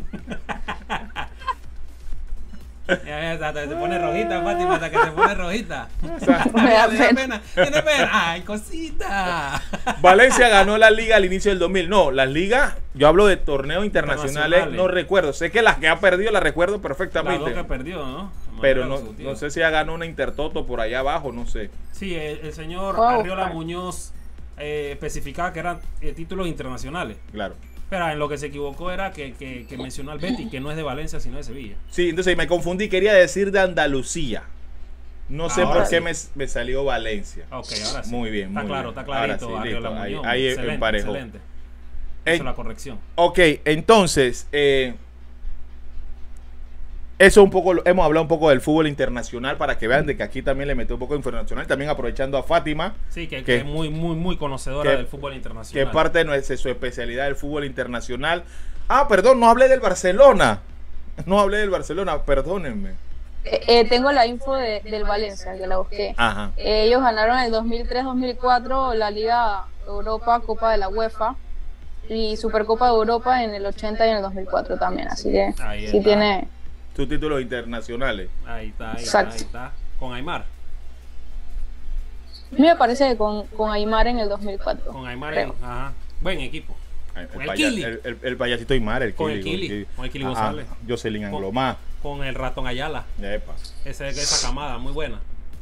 Ya, ya, hasta que se pone rojita, Fátima, hasta que se pone rojita. sea, Me da Le da pena. pena. Tiene pena. Ay, cosita. Valencia ganó la liga al inicio del dos mil. No, las ligas, yo hablo de torneos internacionales, Internacionales. no recuerdo. Sé que las que ha perdido las recuerdo La dos perfectamente. que perdió, ¿no? Pero Manera no, consecutiva. no sé si ha ganado una Intertoto por allá abajo, no sé. Sí, el, el señor Oh, Arriola fuck. Muñoz eh, especificaba que eran eh, títulos internacionales. Claro. Pero en lo que se equivocó era que, que, que mencionó al Betis, que no es de Valencia, sino de Sevilla. Sí, entonces me confundí, quería decir de Andalucía. No sé Ahora por qué sí. me, me salió Valencia. Ok, ahora sí. Muy bien, Está muy claro, bien. está clarito. Ahora sí, Arriola listo, ahí- Muñoz. ahí excelente, emparejó. excelente. En- Hizo la corrección. Ok, entonces, eh, Eso un poco, hemos hablado un poco del fútbol internacional para que vean de que aquí también le metió un poco de internacional. También aprovechando a Fátima, Sí, que, que- que es muy, muy, muy conocedora que- del fútbol que internacional. es parte de nuestra- su especialidad del fútbol internacional. Ah, perdón, no hablé del Barcelona. No hablé del Barcelona, perdónenme. Eh, eh, tengo la info de- del Valencia, que la busqué. Ajá. Eh, ellos ganaron en el dos mil tres dos mil cuatro la Liga Europa, Copa de la UEFA y Supercopa de Europa en el ochenta y en el dos mil cuatro también. Así que Ahí sí está. tiene. Sus títulos internacionales. Ahí está, ahí Exacto. está, ahí está. Con Aymar. A mí me parece que con, con Aymar en el dos mil cuatro. Con Aymar, creo. en- ajá. Buen equipo. El, Con el paya- Kili. el- el- el payasito Aymar, el Con el Kili, Kili, con el Kili Ah, González. Jocelyn Con- Anglomá. Con el ratón Ayala. Epa. Ese, esa camada, muy buena.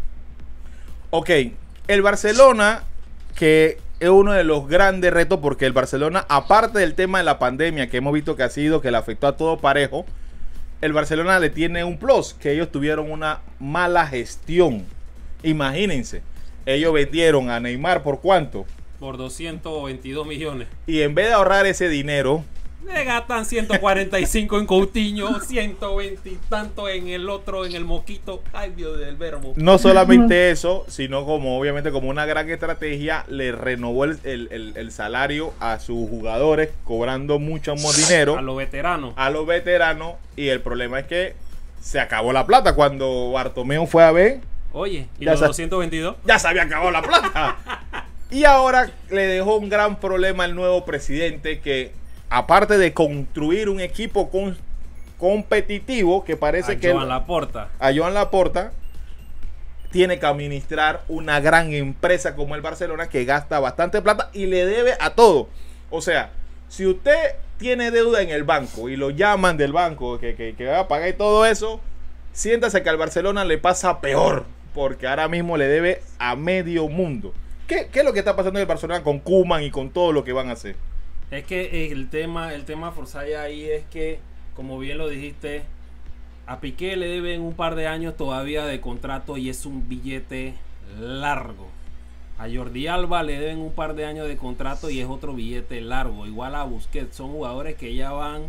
Ok, el Barcelona, que es uno de los grandes retos, porque el Barcelona, aparte del tema de la pandemia, que hemos visto que ha sido, que le afectó a todo parejo, el Barcelona le tiene un plus, que ellos tuvieron una mala gestión. Imagínense, ellos vendieron a Neymar por cuánto, Por doscientos veintidós millones. y en vez de ahorrar ese dinero, Le gastan ciento cuarenta y cinco en Coutinho, ciento veinte y tanto en el otro, en el Moquito. Ay, Dios del verbo. no solamente eso, sino como obviamente como una gran estrategia, le renovó el, el- el- el salario a sus jugadores, cobrando mucho más dinero A los veteranos. a los veteranos, y el problema es que se acabó la plata. Cuando Bartomeu fue a ver, Oye, ¿y Ya los sa- doscientos veintidós? ya se había acabado la plata. Y ahora le dejó un gran problema al nuevo presidente, que aparte de construir un equipo con- competitivo, que parece A que Joan Laporta. a Joan Laporta, tiene que administrar una gran empresa como el Barcelona, que gasta bastante plata y le debe a todo. O sea, si usted tiene deuda en el banco y lo llaman del banco que, que, que va a pagar y todo eso, siéntase que al Barcelona le pasa peor, porque ahora mismo le debe a medio mundo. ¿Qué, qué es lo que está pasando en el Barcelona con Koeman y con todo lo que van a hacer? Es que el tema, el tema Forzaya ahí es que, como bien lo dijiste, a Piqué le deben un par de años todavía de contrato y es un billete largo. A Jordi Alba le deben un par de años de contrato y es otro billete largo. Igual a Busquets, son jugadores que ya van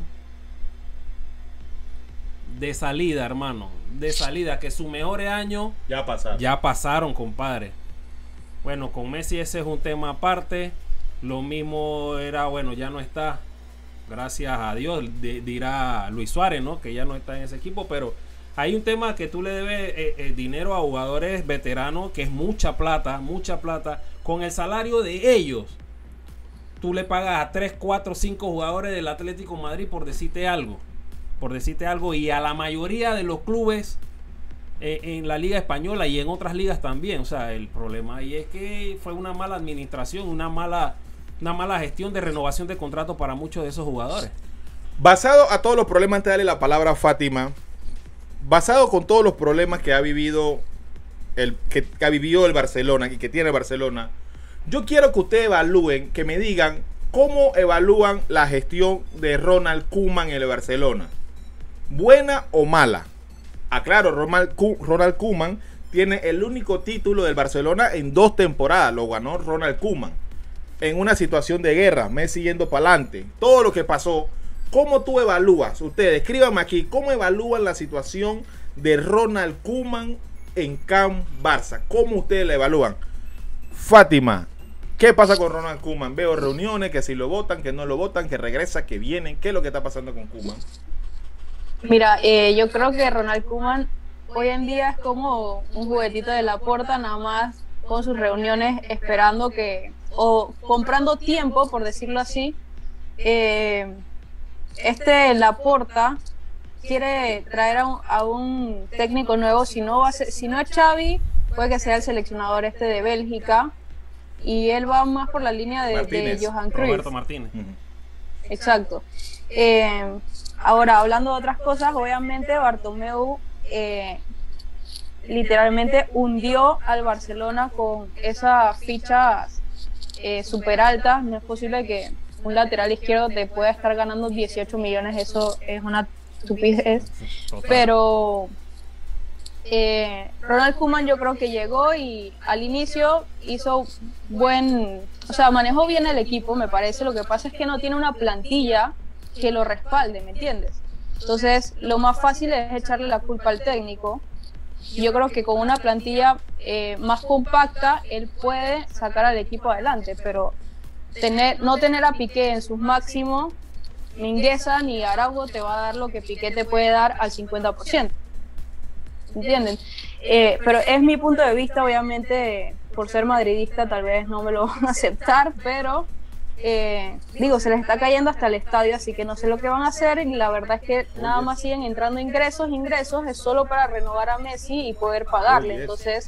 de salida, hermano. De salida, que sus mejores años Ya pasaron. ya pasaron, compadre. Bueno, con Messi ese es un tema aparte. Lo mismo era, bueno, ya no está. Gracias a Dios, di- dirá Luis Suárez, ¿no? Que ya no está en ese equipo. Pero hay un tema que tú le debes eh, eh, dinero a jugadores veteranos, que es mucha plata, mucha plata. Con el salario de ellos, tú le pagas a tres, cuatro, cinco jugadores del Atlético de Madrid, por decirte algo. Por decirte algo. Y a la mayoría de los clubes eh, en la Liga Española y en otras ligas también. O sea, el problema ahí es que fue una mala administración, una mala, una mala gestión de renovación de contrato para muchos de esos jugadores. Basado a todos los problemas, antes de darle la palabra a Fátima, basado con todos los problemas que ha vivido el que, que ha vivido el Barcelona y que tiene el Barcelona, yo quiero que ustedes evalúen, que me digan cómo evalúan la gestión de Ronald Koeman en el Barcelona. ¿Buena o mala? Aclaro, Ronald, Ku- Ronald Koeman tiene el único título del Barcelona en dos temporadas. Lo ganó Ronald Koeman. En una situación de guerra, Messi yendo para adelante. Todo lo que pasó. ¿Cómo tú evalúas? Ustedes, escríbanme aquí. ¿Cómo evalúan la situación de Ronald Koeman en Camp Barça? ¿Cómo ustedes la evalúan? Fátima, ¿qué pasa con Ronald Koeman? Veo reuniones, que si lo votan, que no lo votan, que regresa, que vienen. ¿Qué es lo que está pasando con Koeman? Mira, eh, yo creo que Ronald Koeman hoy en día es como un juguetito de Laporta, nada más con sus reuniones esperando que, o comprando tiempo, por decirlo así. Eh, este Laporta quiere traer a un, a un técnico nuevo. Si no va a ser, si no es Xavi, puede que sea el seleccionador este de Bélgica, y él va más por la línea de, de Martínez. Johan Cruyff. Roberto Martínez. Exacto. Eh, ahora, hablando de otras cosas, obviamente Bartomeu eh, literalmente hundió al Barcelona con esas fichas eh, súper altas. No es posible que un lateral izquierdo te pueda estar ganando dieciocho millones, eso es una estupidez. Total. Pero eh, Ronald Koeman yo creo que llegó y al inicio hizo buen, o sea, manejó bien el equipo, me parece. Lo que pasa es que no tiene una plantilla que lo respalde, ¿me entiendes? Entonces, lo más fácil es echarle la culpa al técnico. Yo creo que con una plantilla eh, más compacta, él puede sacar al equipo adelante, pero tener, no tener a Piqué en sus máximos, ni Mingueza ni Araujo te va a dar lo que Piqué te puede dar al cincuenta por ciento. ¿Entienden? Eh, pero es mi punto de vista, obviamente, por ser madridista tal vez no me lo van a aceptar, pero eh, digo, se les está cayendo hasta el estadio, así que no sé lo que van a hacer, y la verdad es que nada más siguen entrando ingresos, ingresos, es solo para renovar a Messi y poder pagarle. Entonces,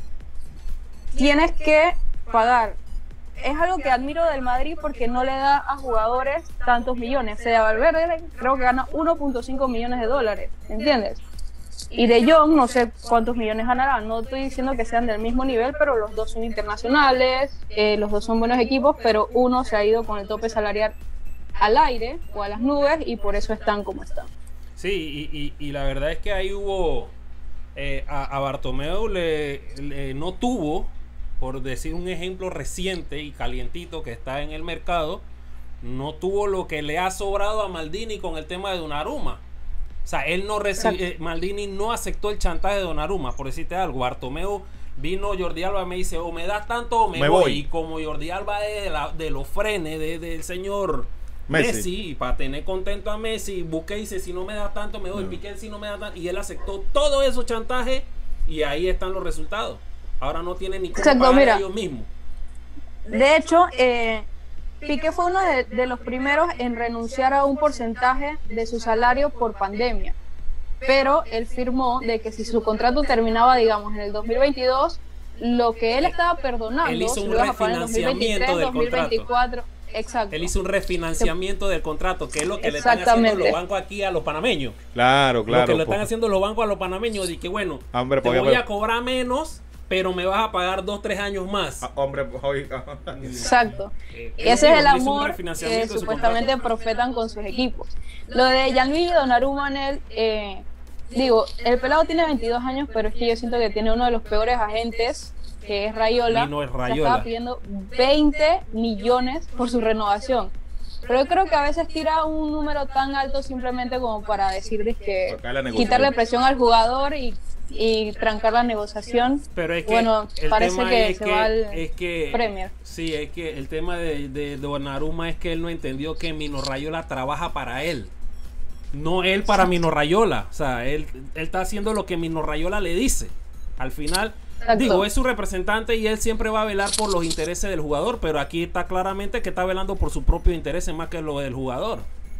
tienes que pagar. Es algo que admiro del Madrid porque no le da a jugadores tantos millones. O sea, Valverde creo que gana uno punto cinco millones de dólares, ¿entiendes? Y De Jong no sé cuántos millones ganará. No estoy diciendo que sean del mismo nivel, pero los dos son internacionales, eh, los dos son buenos equipos, pero uno se ha ido con el tope salarial al aire o a las nubes y por eso están como están. Sí, y, y, y la verdad es que ahí hubo eh, a, a Bartomeu le, le no tuvo, por decir un ejemplo reciente y calientito que está en el mercado, no tuvo lo que le ha sobrado a Maldini con el tema de Donnarumma. O sea, él no recibió, eh, Maldini no aceptó el chantaje de Donnarumma, por decirte algo. Bartomeu vino, Jordi Alba me dice, o me das tanto o me, me voy. voy. Y como Jordi Alba es de, la, de los frenes de, del señor Messi. Messi, y para tener contento a Messi, Busquets dice, si no me das tanto me voy, no. Piqué si no me da tanto, y él aceptó todo esos chantajes y ahí están los resultados. Ahora no tiene ni cómo Exacto, pagar mira, ellos mismos. De hecho, eh, Piqué fue uno de, de los primeros en renunciar a un porcentaje de su salario por pandemia, pero él firmó de que si su contrato terminaba, digamos, en el dos mil veintidós, lo que él estaba perdonando, él hizo un lo iba a pagar en dos mil veintitrés, dos mil veinticuatro. Exacto. Él hizo un refinanciamiento del contrato, que es lo que le están haciendo los bancos aquí a los panameños. Claro, claro. Lo que le están haciendo los bancos a los panameños, de que bueno, hombre, te voy a cobrar menos, pero me vas a pagar dos, tres años más. Ah, hombre, hoy. Exacto. Eh, y ese es el hizo un amor refinanciamiento que de su supuestamente contrato. profetan con sus equipos. Lo de Gianluigi Donnarumma, en él, eh, digo, el pelado tiene veintidós años, pero es que yo siento que tiene uno de los peores agentes, que es Raiola. Y no es Le Raiola. estaba pidiendo veinte millones por su renovación. Pero yo creo que a veces tira un número tan alto simplemente como para decirles que quitarle presión al jugador y, y trancar la negociación. Pero es que bueno, el parece tema que es se que, va al es que, Premier. Sí, es que el tema de, de Donnarumma es que él no entendió que Mino Raiola trabaja para él. No él para Mino Raiola. O sea, él, él está haciendo lo que Mino Raiola le dice. Al final, Exacto. digo, es su representante y él siempre va a velar por los intereses del jugador, pero aquí está claramente que está velando por su propio interés más que lo del jugador.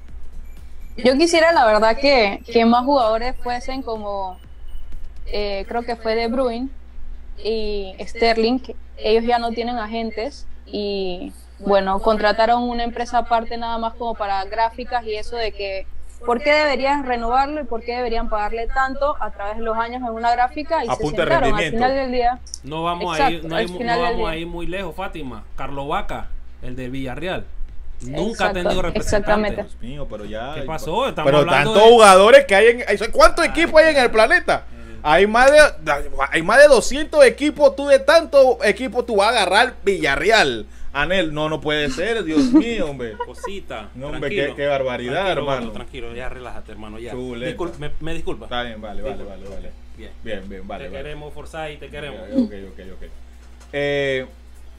Yo quisiera, la verdad, que, que más jugadores fuesen como, eh, creo que fue De Bruyne y Sterling, que ellos ya no tienen agentes y, bueno, contrataron una empresa aparte nada más como para gráficas y eso de que ¿por qué deberían renovarlo y por qué deberían pagarle tanto a través de los años en una gráfica? Y a se punto de sentaron al rendimiento. final del día. No vamos Exacto, a ir, no, hay, al no final del vamos día. a ir muy lejos, Fátima. Carlos Vaca, el de Villarreal. Nunca Exacto, ha tenido representante. exactamente. Dios mío, pero ya. ¿Qué pasó? Estamos Pero hablando tantos de- jugadores que hay en. ¿Cuántos equipos hay en el planeta? Hay más de hay más de doscientos equipos. Tú de tantos equipos tú vas a agarrar Villarreal. Anel, no, no puede ser, Dios mío, hombre. Cosita. No, hombre, tranquilo. qué- qué barbaridad, Tranquilo, hermano. Gordo, tranquilo, ya relájate, hermano. Ya. Chuleta. Discul- me, me disculpa. Está bien, vale, vale, Disculpa. vale, vale. Bien. Bien, bien, vale. te vale. queremos, Forza, y te queremos. Ok, ok, ok. Eh,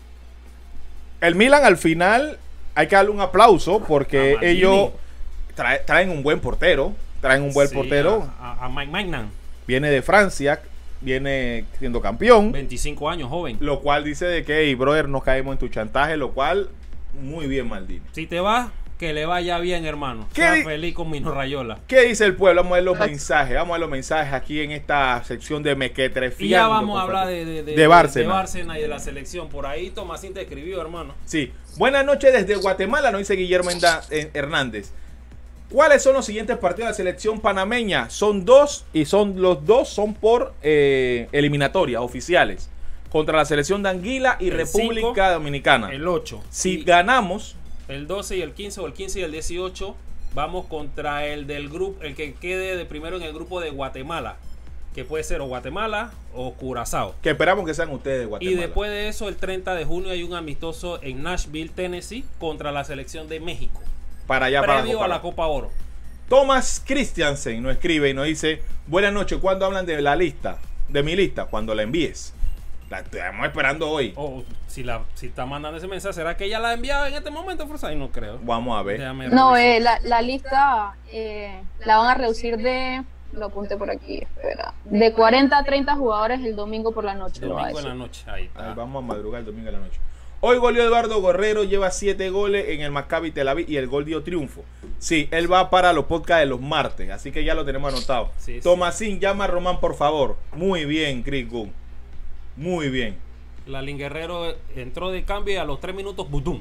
el Milan al final hay que darle un aplauso porque A Maldini. ellos trae- traen un buen portero. Traen un buen Sí, portero. A, a- a Mike Magnan, Viene de Francia, viene siendo campeón. veinticinco años, joven. Lo cual dice de que, hey, brother, no caemos en tu chantaje. Lo cual, muy bien, Maldini. Si te vas, que le vaya bien, hermano. ¿Qué Sea di- feliz con Mino Rayola. ¿Qué dice el pueblo? Vamos a ver los mensajes. Vamos a ver los mensajes aquí en esta sección de Mequetrefiando. Y ya vamos a hablar de, de, de, de Bárcena. de Bárcena y de la selección. Por ahí Tomasín te escribió, hermano. Sí. Buenas noches desde Guatemala, nos dice Guillermo Enda- eh, Hernández. ¿Cuáles son los siguientes partidos de la selección panameña? Son dos y son los dos son por eh, eliminatoria oficiales contra la selección de Anguila y El República cinco, Dominicana. El ocho. Si Y ganamos, el doce y el quince, o el quince y el dieciocho, vamos contra el del grupo, el que quede de primero en el grupo de Guatemala, que puede ser o Guatemala o Curazao. que esperamos que sean ustedes de Guatemala. Y después de eso, el treinta de junio hay un amistoso en Nashville, Tennessee, contra la selección de México. para allá para Previo Copa. a la Copa Oro. Thomas Christiansen nos escribe y nos dice: buenas noches, ¿cuándo hablan de la lista? De mi lista, cuando la envíes. La estamos esperando hoy. O si la si está mandando ese mensaje, ¿será que ella la ha enviado en este momento, Forsyth? No creo. Vamos a ver. Déjame No, revisar. eh, la, la lista eh, la van a reducir de, lo apunté por aquí, espera, de cuarenta a treinta jugadores el domingo por la noche. lo va a Domingo en la decir. noche. Ahí está. Ahí vamos a madrugar el domingo en la noche. Hoy goleó Eduardo Guerrero, lleva siete goles en el Maccabi Tel Aviv y el gol dio triunfo. Sí, él va para los podcasts de los martes, así que ya lo tenemos anotado. Sí, sí. Tomasín, llama a Román, por favor. Muy bien, Chris Gunn. Muy bien. Lalín Guerrero entró de cambio y a los tres minutos, ¡butum!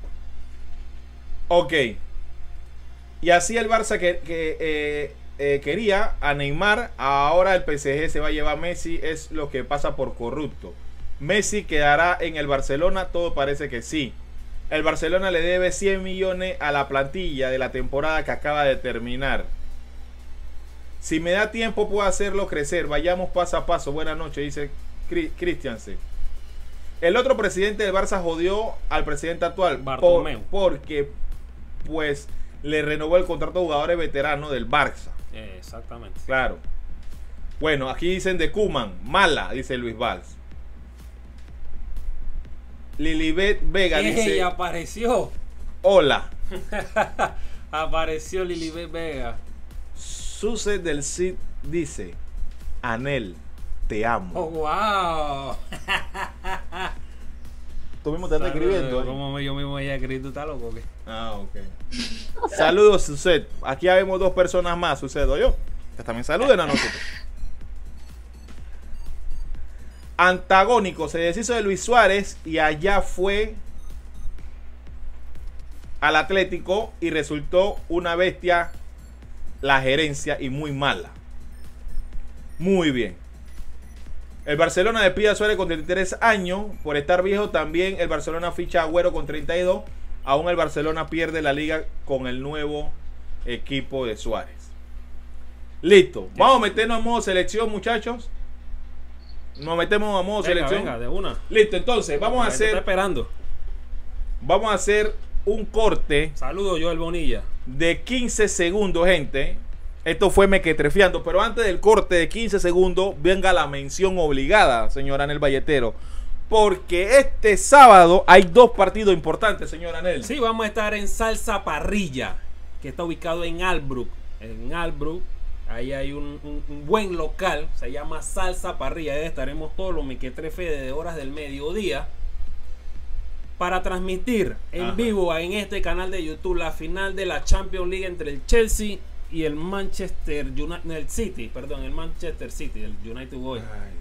Ok. Y así el Barça que, que eh, eh, quería a Neymar, ahora el P S G se va a llevar a Messi, es lo que pasa por corrupto. Messi quedará en el Barcelona, todo parece que sí. El Barcelona le debe cien millones a la plantilla de la temporada que acaba de terminar. Si me da tiempo puedo hacerlo crecer, vayamos paso a paso. Buenas noches, dice Christiansen. El otro presidente del Barça jodió al presidente actual por, Bartomeu. porque pues le renovó el contrato a jugadores veteranos del Barça. Eh, exactamente. Claro. Bueno, aquí dicen de Koeman, mala, dice Luis Valls. Lilibet Vega ¡Ey, dice: apareció! hola. Apareció Lilibet Vega. Suce del Cid dice: Anel, te amo. ¡Oh, wow! Tú mismo te estás escribiendo. ¿eh? ¿Cómo yo mismo voy a escribir? ¿Tú estás loco o qué? Ah, ok. Saludos, Suced. Aquí ya vemos dos personas más, Sucedo yo. Que también saluden a nosotros. Antagónico se deshizo de Luis Suárez y allá fue al Atlético y resultó una bestia la gerencia y muy mala. Muy bien. El Barcelona despide a Suárez con treinta y tres años por estar viejo. También el Barcelona ficha a Agüero con treinta y dos. Aún el Barcelona pierde la liga con el nuevo equipo de Suárez. Listo. Vamos a meternos a modo selección, muchachos. Nos metemos a modo Venga, selección. venga, de una. Listo, entonces vamos a La gente está hacer esperando. vamos a hacer un corte Saludos, Joel Bonilla. de quince segundos, gente. Esto fue Mequetrefiando, pero antes del corte de quince segundos, venga la mención obligada, señor Anel Valletero. Porque este sábado hay dos partidos importantes, señor Anel. Sí, vamos a estar en Salsa Parrilla, que está ubicado en Albrook. En Albrook, ahí hay un, un, un buen local, se llama Salsa Parrilla. Ahí estaremos todos los Mequetrefe de horas del mediodía para transmitir en Ajá. vivo en este canal de YouTube la final de la Champions League entre el Chelsea y el Manchester United, el City, perdón, el Manchester City, el United Boys.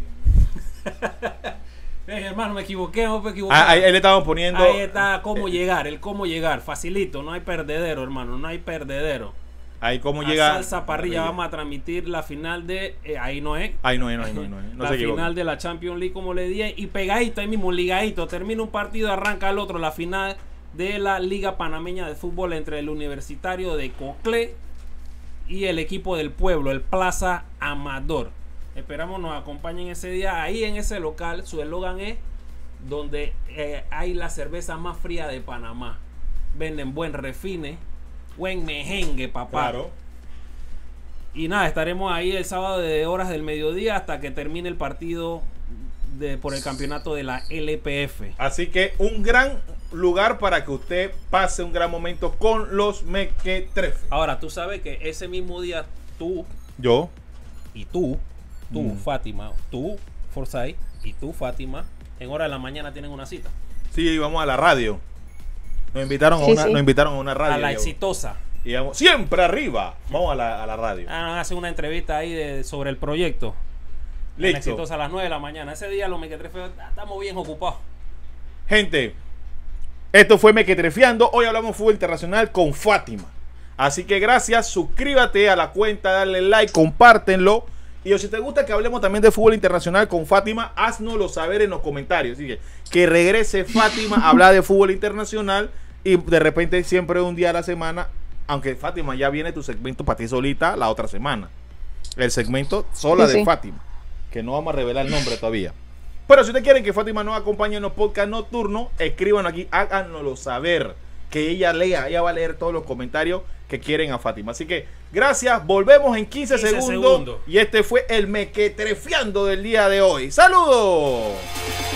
Eh, hermano, me equivoqué, me equivoqué. Ah, ahí, ahí le estamos poniendo. Ahí está cómo llegar, el cómo llegar, facilito, no hay perdedero, hermano, no hay perdedero. Ahí cómo A llega. Salsa Parrilla vamos a transmitir la final de, eh, ahí no es, Ahí no es, no es, no es, no es. No la se equivoque. final de la Champions League, como le dije, y pegadito ahí mismo, ligadito, termina un partido, arranca el otro, la final de la Liga Panameña de Fútbol entre el Universitario de Coclé y el equipo del pueblo, el Plaza Amador. Esperamos nos acompañen ese día ahí en ese local. Su eslogan es: donde eh, hay la cerveza más fría de Panamá. Venden buen refine, buen mejengue, papá. Claro. Y nada, estaremos ahí el sábado de horas del mediodía hasta que termine el partido de, por el campeonato de la L P F. Así que un gran lugar para que usted pase un gran momento con los Mequetrefe. Ahora, tú sabes que ese mismo día tú Yo. y tú, tú, Mm. Fátima, tú, Forsyth, y tú, Fátima, en hora de la mañana tienen una cita. Sí, vamos a la radio. Nos invitaron, Sí, a, una, sí. nos invitaron a una radio. A la y- exitosa. y vamos, siempre arriba. Vamos a la, a la radio. Ah, hace una entrevista ahí de, sobre el proyecto. En la Listo. exitosa a las nueve de la mañana. Ese día los Mequetrefes estamos bien ocupados. Gente, esto fue Mequetrefiando. Hoy hablamos fútbol internacional con Fátima. Así que gracias, suscríbete a la cuenta, dale like, compártenlo. Y si te gusta que hablemos también de fútbol internacional con Fátima, haznoslo saber en los comentarios. Así que que regrese Fátima a hablar de fútbol internacional y de repente siempre un día a la semana. Aunque Fátima, ya viene tu segmento para ti solita la otra semana. El segmento sola Sí, de sí. Fátima. Que no vamos a revelar el nombre todavía. Pero si ustedes quieren que Fátima nos acompañe en los podcasts nocturnos, escríbanos aquí, háganoslo saber. que ella lea, ella va a leer todos los comentarios que quieren a Fátima. Así que gracias, volvemos en quince, quince segundos, segundos. y este fue el mequetrefeando del día de hoy. ¡Saludos!